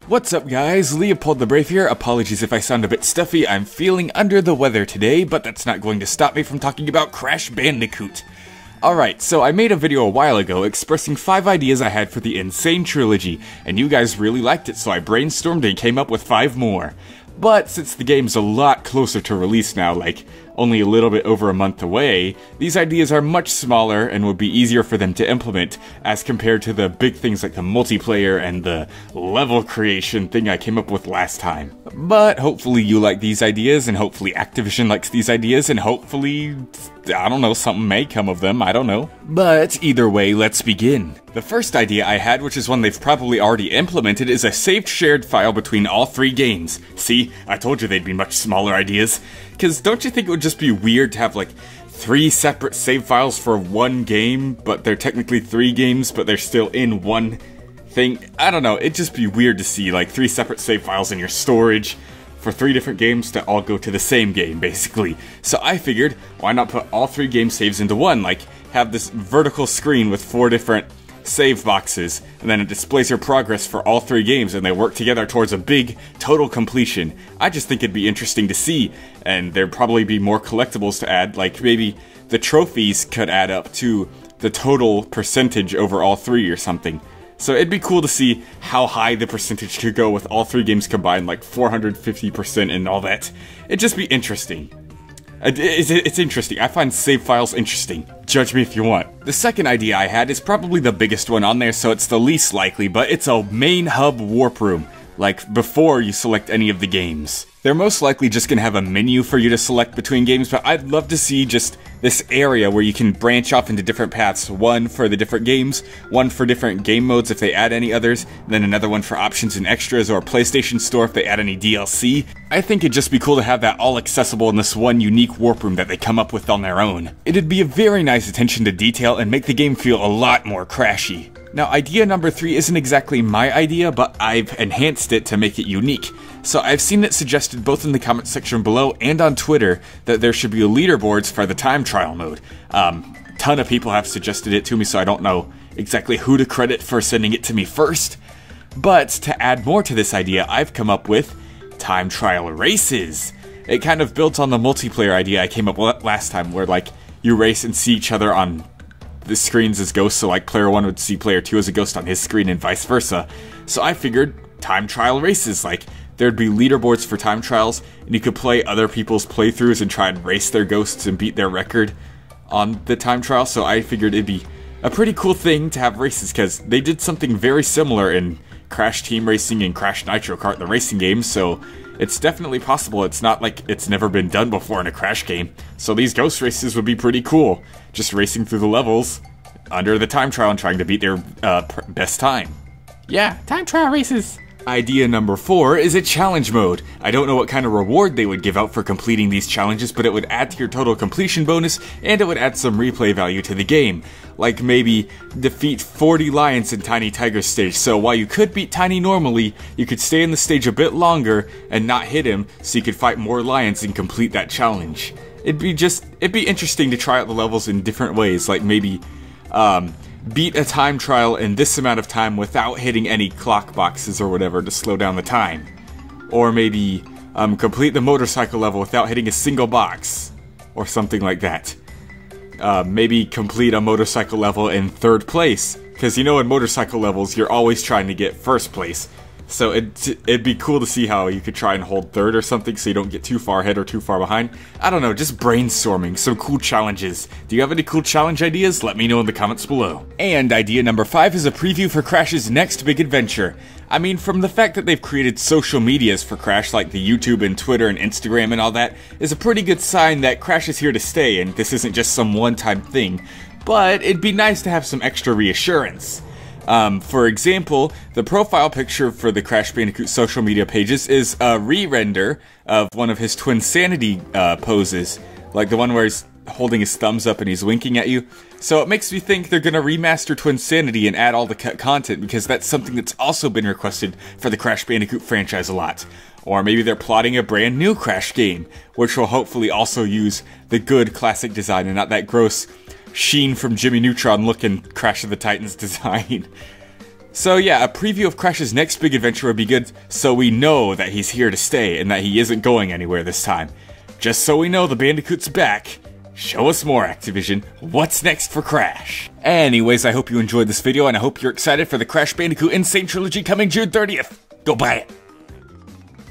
What's up guys, Leopold the Brave here. Apologies if I sound a bit stuffy, I'm feeling under the weather today, but that's not going to stop me from talking about Crash Bandicoot. Alright, so I made a video a while ago expressing 5 ideas I had for the N. Sane Trilogy, and you guys really liked it, so I brainstormed and came up with 5 more. But since the game's a lot closer to release now, like only a little bit over a month away, these ideas are much smaller and would be easier for them to implement as compared to the big things like the multiplayer and the level creation thing I came up with last time. But hopefully you like these ideas, and hopefully Activision likes these ideas, and hopefully, I don't know, something may come of them, I don't know. But either way, let's begin. The first idea I had, which is one they've probably already implemented, is a saved shared file between all 3 games. See, I told you they'd be much smaller ideas. Cause don't you think it would just be weird to have like 3 separate save files for one game, but they're technically 3 games, but they're still in one thing? I don't know, it'd just be weird to see like 3 separate save files in your storage for 3 different games to all go to the same game, basically. So I figured, why not put all 3 game saves into one, like have this vertical screen with 4 different save boxes, and then it displays your progress for all 3 games, and they work together towards a big total completion. I just think it'd be interesting to see, and there'd probably be more collectibles to add, like maybe the trophies could add up to the total percentage over all 3 or something. So it'd be cool to see how high the percentage could go with all 3 games combined, like 450% and all that. It'd just be interesting. It's interesting. I find save files interesting. Judge me if you want. The second idea I had is probably the biggest one on there, so it's the least likely, but it's a main hub warp room, like before you select any of the games. They're most likely just gonna have a menu for you to select between games, but I'd love to see just this area where you can branch off into different paths. One for the different games, one for different game modes if they add any others, and then another one for options and extras, or PlayStation Store if they add any DLC. I think it'd just be cool to have that all accessible in this one unique warp room that they come up with on their own. It'd be a very nice attention to detail and make the game feel a lot more crashy. Now, idea number 3 isn't exactly my idea, but I've enhanced it to make it unique. So I've seen it suggested both in the comment section below and on Twitter that there should be leaderboards for the time trial mode. Ton of people have suggested it to me, so I don't know exactly who to credit for sending it to me first. But to add more to this idea, I've come up with time trial races. It kind of built on the multiplayer idea I came up with last time, where like you race and see each other on the screens as ghosts, so like player 1 would see player 2 as a ghost on his screen and vice versa. So I figured time trial races, like there'd be leaderboards for time trials, and you could play other people's playthroughs and try and race their ghosts and beat their record on the time trial. So I figured it'd be a pretty cool thing to have races, because they did something very similar in Crash Team Racing and Crash Nitro Kart, the racing games, so it's definitely possible. It's not like it's never been done before in a Crash game. So these ghost races would be pretty cool, just racing through the levels under the time trial and trying to beat their best time. Yeah, time trial races! Idea number 4 is a challenge mode. I don't know what kind of reward they would give out for completing these challenges, but it would add to your total completion bonus, and it would add some replay value to the game. Like maybe defeat 40 lions in Tiny Tiger's stage, so while you could beat Tiny normally, you could stay in the stage a bit longer and not hit him, so you could fight more lions and complete that challenge. It'd be interesting to try out the levels in different ways, like maybe beat a time trial in this amount of time without hitting any clock boxes or whatever to slow down the time. Or maybe complete the motorcycle level without hitting a single box, or something like that. Maybe complete a motorcycle level in 3rd place, because you know in motorcycle levels you're always trying to get 1st place. So it'd be cool to see how you could try and hold 3rd or something so you don't get too far ahead or too far behind. I don't know, just brainstorming some cool challenges. Do you have any cool challenge ideas? Let me know in the comments below. And idea number 5 is a preview for Crash's next big adventure. I mean, from the fact that they've created social medias for Crash, like the YouTube and Twitter and Instagram and all that, is a pretty good sign that Crash is here to stay and this isn't just some one-time thing. But it'd be nice to have some extra reassurance. For example, the profile picture for the Crash Bandicoot social media pages is a re-render of one of his Twinsanity poses, like the one where he's holding his thumbs up and he's winking at you. So it makes me think they're gonna remaster Twinsanity and add all the cut content, because that's something that's also been requested for the Crash Bandicoot franchise a lot. Or maybe they're plotting a brand new Crash game, which will hopefully also use the good classic design and not that gross Sheen from Jimmy Neutron looking Crash of the Titans design. So yeah, a preview of Crash's next big adventure would be good, so we know that he's here to stay and that he isn't going anywhere this time. Just so we know the Bandicoot's back. Show us more, Activision. What's next for Crash? Anyways, I hope you enjoyed this video, and I hope you're excited for the Crash Bandicoot N. Sane Trilogy coming June 30th. Go buy it!